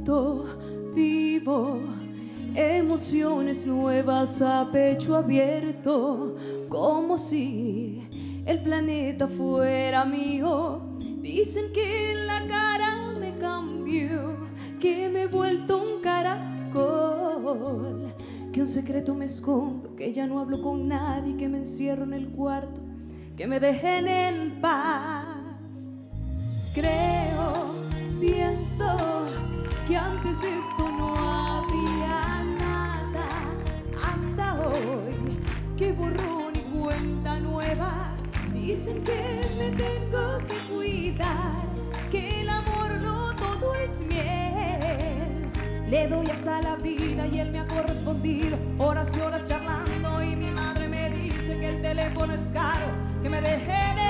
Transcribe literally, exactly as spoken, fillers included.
siento vivo, emociones nuevas a pecho abierto, como si el planeta fuera mío. Dicen que la cara me cambió, que me he vuelto un caracol, que un secreto me escondo, que ya no hablo con nadie, que me encierro en el cuarto, que me dejen en paz. Creo, pienso que antes de esto no había nada, hasta hoy que borrón y cuenta nueva. Dicen que me tengo que cuidar, que el amor no todo es miel. Le doy hasta la vida y él me ha correspondido, horas y horas charlando, y mi madre me dice que el teléfono es caro, que me dejen